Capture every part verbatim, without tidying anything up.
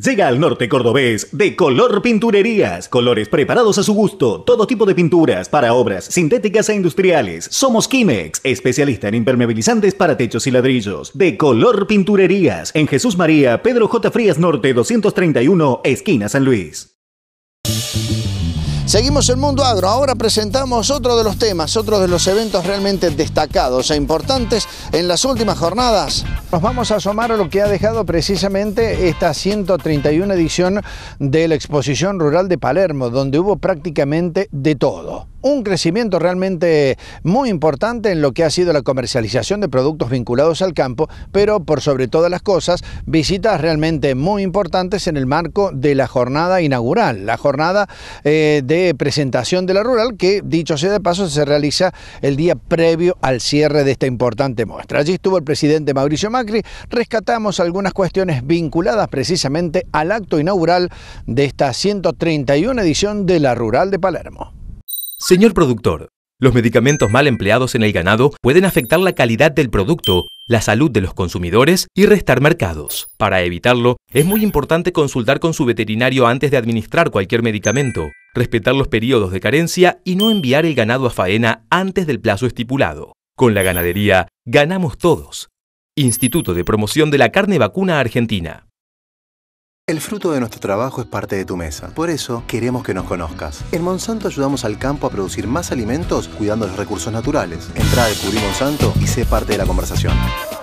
Llega al norte cordobés de Color Pinturerías. Colores preparados a su gusto. Todo tipo de pinturas para obras sintéticas e industriales. Somos Quimex, especialista en impermeabilizantes para techos y ladrillos. De Color Pinturerías. En Jesús María, Pedro J. Frías Norte, doscientos treinta y uno, esquina San Luis. Seguimos el Mundo Agro, ahora presentamos otro de los temas, otro de los eventos realmente destacados e importantes en las últimas jornadas. Nos vamos a asomar a lo que ha dejado precisamente esta ciento treinta y una edición de la Exposición Rural de Palermo, donde hubo prácticamente de todo. Un crecimiento realmente muy importante en lo que ha sido la comercialización de productos vinculados al campo, pero por sobre todas las cosas, visitas realmente muy importantes en el marco de la jornada inaugural, la jornada eh, de presentación de la rural, que dicho sea de paso se realiza el día previo al cierre de esta importante muestra. Allí estuvo el presidente Mauricio Macri. Rescatamos algunas cuestiones vinculadas precisamente al acto inaugural de esta ciento treinta y una edición de la Rural de Palermo. Señor productor, los medicamentos mal empleados en el ganado pueden afectar la calidad del producto, la salud de los consumidores y restar mercados. Para evitarlo, es muy importante consultar con su veterinario antes de administrar cualquier medicamento, respetar los periodos de carencia y no enviar el ganado a faena antes del plazo estipulado. Con la ganadería, ganamos todos. Instituto de Promoción de la Carne Vacuna Argentina. El fruto de nuestro trabajo es parte de tu mesa. Por eso, queremos que nos conozcas. En Monsanto ayudamos al campo a producir más alimentos cuidando los recursos naturales. Entrá a Descubrir Monsanto y sé parte de la conversación.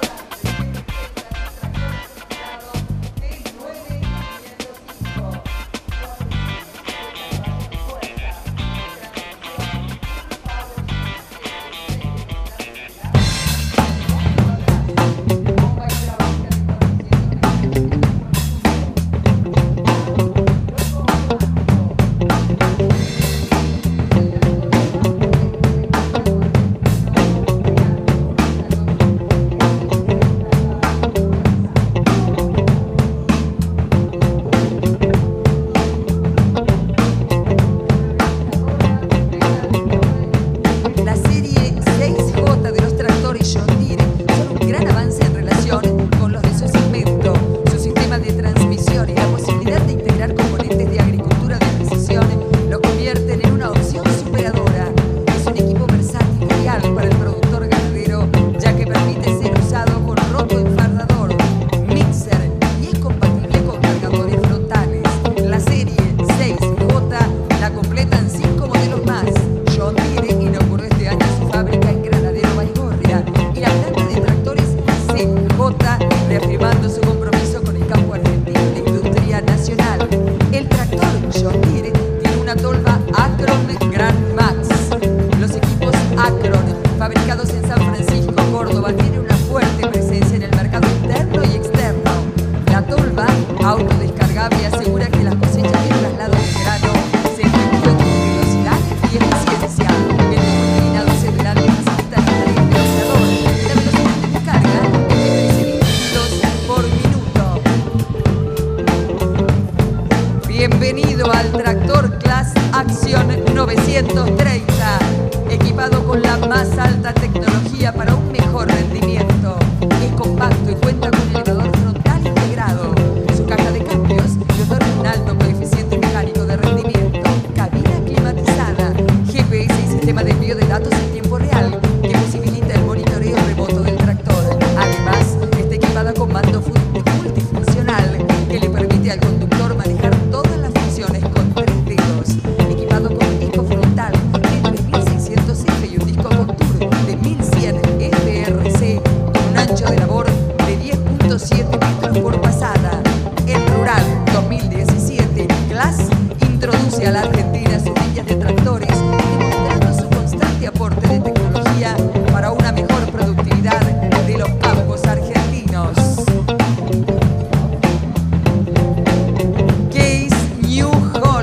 Bienvenido al tractor Class Action novecientos treinta, equipado con la más alta tecnología para un mejor rendimiento. Es compacto y cuenta con elevador frontal integrado. Su caja de cambios le otorga un alto coeficiente mecánico de rendimiento, cabina climatizada, G P S y sistema de envío de datos en tiempo real que posibilita el monitoreo remoto del tractor. Además, está equipada con mando multifuncional que le permite al conductor manejar todas las funciones con tres dedos. Equipado con disco frontal de tres mil seiscientos F y un disco Contour de mil cien F R C con un ancho de labor de diez punto siete metros por pasada. El Rural dos mil diecisiete Class introduce a la Argentina sus líneas de tractores, demostrando su constante aporte de tecnología para una mejor productividad de los campos argentinos. Case New Holland.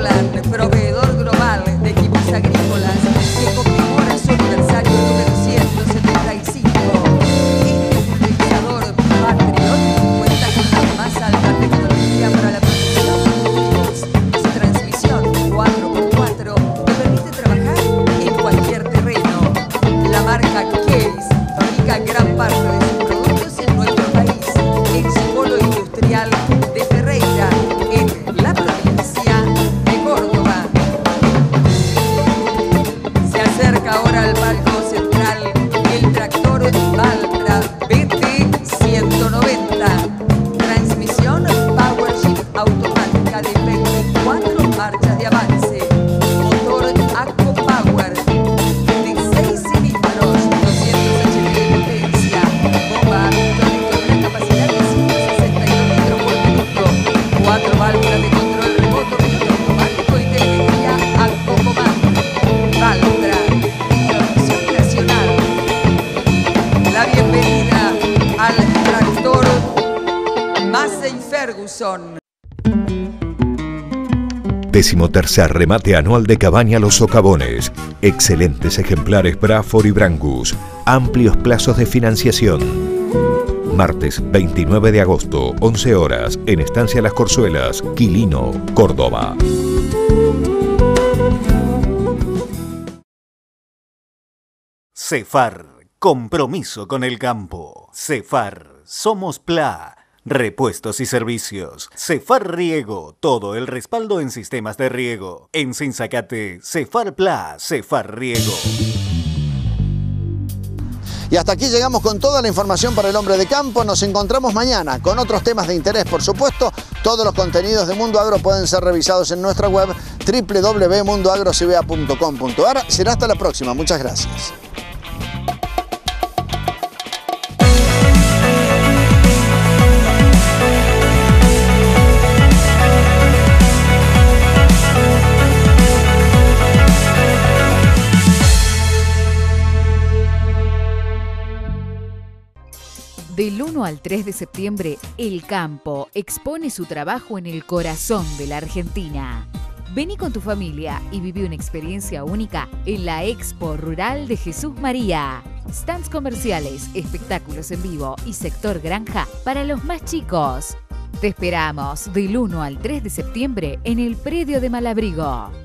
Acción. Decimotercer remate anual de Cabaña Los Socavones. Excelentes ejemplares Braford y Brangus. Amplios plazos de financiación. Martes veintinueve de agosto, once horas, en Estancia Las Corzuelas, Quilino, Córdoba. Cefar, compromiso con el campo. Cefar, somos P L A. Repuestos y servicios. Cefar Riego, todo el respaldo en sistemas de riego. En Sinzacate, Cefar P L A, Cefar Riego. Y hasta aquí llegamos con toda la información para el hombre de campo. Nos encontramos mañana con otros temas de interés, por supuesto. Todos los contenidos de Mundo Agro pueden ser revisados en nuestra web doble u doble u doble u punto mundo agro c b a punto com punto a r. Será hasta la próxima. Muchas gracias. Del uno al tres de septiembre, El Campo expone su trabajo en el corazón de la Argentina. Vení con tu familia y viví una experiencia única en la Expo Rural de Jesús María. Stands comerciales, espectáculos en vivo y sector granja para los más chicos. Te esperamos del uno al tres de septiembre en el predio de Malabrigo.